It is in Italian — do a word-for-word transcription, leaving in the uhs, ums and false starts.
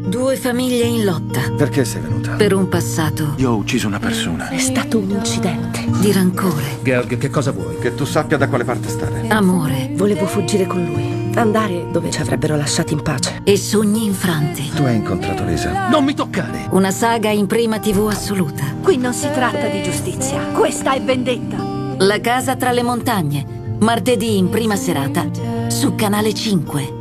Due famiglie in lotta. Perché sei venuta? Per un passato. Io ho ucciso una persona. È stato un incidente. Di rancore. Georg, che cosa vuoi? Che tu sappia da quale parte stare. Amore. Volevo fuggire con lui. Andare dove ci avrebbero lasciati in pace. E sogni infranti. Tu hai incontrato Lisa. Non mi toccare! Una saga in prima tivù assoluta. Qui non si tratta di giustizia. Questa è vendetta. La casa tra le montagne. Martedì in prima serata su Canale cinque.